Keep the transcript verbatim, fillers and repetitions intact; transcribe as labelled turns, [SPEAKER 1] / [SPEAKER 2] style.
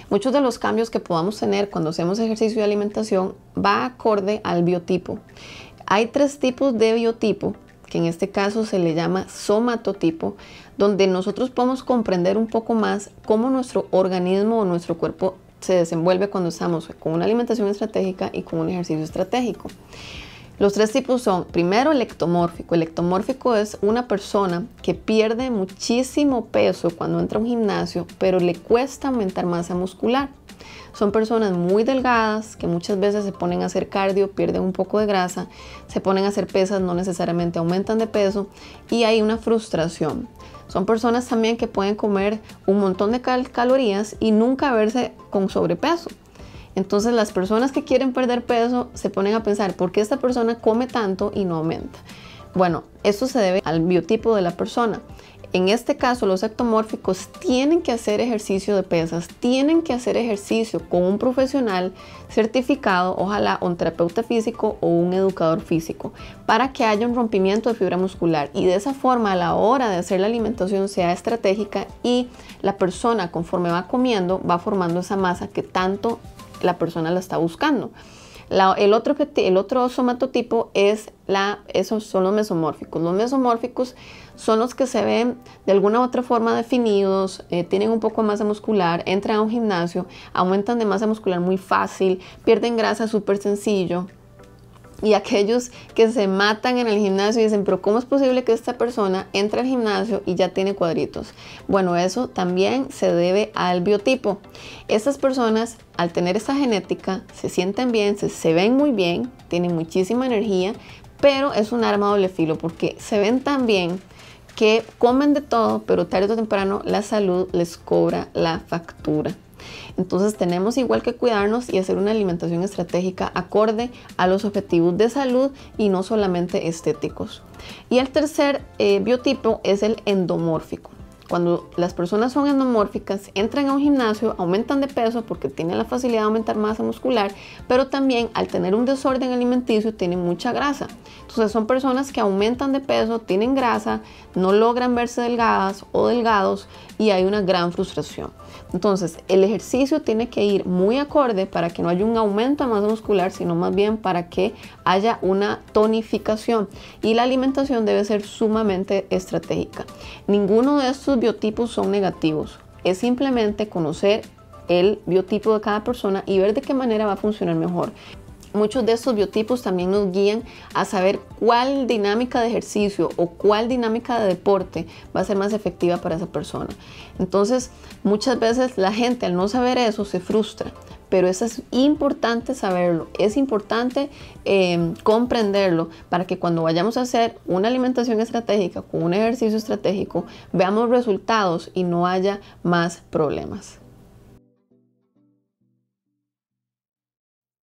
[SPEAKER 1] Muchos de los cambios que podamos tener cuando hacemos ejercicio y alimentación va acorde al biotipo. Hay tres tipos de biotipo, que en este caso se le llama somatotipo, donde nosotros podemos comprender un poco más cómo nuestro organismo o nuestro cuerpo se desenvuelve cuando estamos con una alimentación estratégica y con un ejercicio estratégico. Los tres tipos son, primero, el ectomórfico. El ectomórfico es una persona que pierde muchísimo peso cuando entra a un gimnasio, pero le cuesta aumentar masa muscular. Son personas muy delgadas que muchas veces se ponen a hacer cardio, pierden un poco de grasa, se ponen a hacer pesas, no necesariamente aumentan de peso y hay una frustración. Son personas también que pueden comer un montón de cal calorías y nunca verse con sobrepeso. Entonces las personas que quieren perder peso se ponen a pensar, ¿por qué esta persona come tanto y no aumenta? Bueno, esto se debe al biotipo de la persona. En este caso, los ectomórficos tienen que hacer ejercicio de pesas, tienen que hacer ejercicio con un profesional certificado, ojalá un terapeuta físico o un educador físico, para que haya un rompimiento de fibra muscular y de esa forma a la hora de hacer la alimentación sea estratégica y la persona conforme va comiendo va formando esa masa que tanto la persona la está buscando. La, el, otro que, el otro somatotipo es la, esos son los mesomórficos. Los mesomórficos son los que se ven de alguna u otra forma definidos, eh, tienen un poco de masa muscular, entran a un gimnasio, aumentan de masa muscular muy fácil, pierden grasa súper sencillo. Y aquellos que se matan en el gimnasio y dicen, pero ¿cómo es posible que esta persona entre al gimnasio y ya tiene cuadritos? Bueno, eso también se debe al biotipo. Estas personas, al tener esa genética, se sienten bien, se, se ven muy bien, tienen muchísima energía, pero es un arma doble filo porque se ven tan bien que comen de todo, pero tarde o temprano la salud les cobra la factura. Entonces tenemos igual que cuidarnos y hacer una alimentación estratégica acorde a los objetivos de salud y no solamente estéticos. Y el tercer eh, biotipo es el endomórfico. Cuando las personas son endomórficas, entran a un gimnasio, aumentan de peso porque tienen la facilidad de aumentar masa muscular, pero también al tener un desorden alimenticio tienen mucha grasa. Entonces son personas que aumentan de peso, tienen grasa, no logran verse delgadas o delgados y hay una gran frustración. Entonces el ejercicio tiene que ir muy acorde para que no haya un aumento de masa muscular, sino más bien para que haya una tonificación y la alimentación debe ser sumamente estratégica. Ninguno de estos biotipos son negativos, es simplemente conocer el biotipo de cada persona y ver de qué manera va a funcionar mejor. Muchos de estos biotipos también nos guían a saber cuál dinámica de ejercicio o cuál dinámica de deporte va a ser más efectiva para esa persona. Entonces, muchas veces la gente al no saber eso se frustra, pero eso es importante saberlo, es importante eh, comprenderlo para que cuando vayamos a hacer una alimentación estratégica con un ejercicio estratégico, veamos resultados y no haya más problemas.